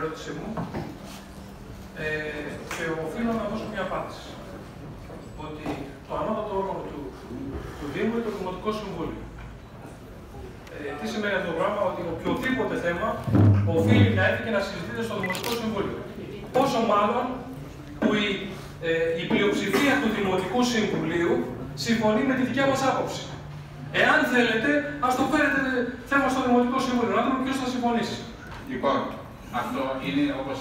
ερώτησή μου και οφείλω να δώσω μια απάντηση. Ότι το ανώτατο όργανο του Δήμου είναι το Δημοτικό Συμβούλιο. Τι σημαίνει αυτό το πράγμα? Ότι οποιοδήποτε θέμα οφείλει να έρθει και να συζητείται στο Δημοτικό Συμβούλιο. Πόσο μάλλον που η πλειοψηφία του Δημοτικού Συμβουλίου συμφωνεί με τη δικιά μας άποψη. Εάν θέλετε, ας το φέρετε θέμα στο Δημοτικό Συμβούλιο, να δούμε ποιος θα συμφωνήσει. Λοιπόν, αυτό είναι όπως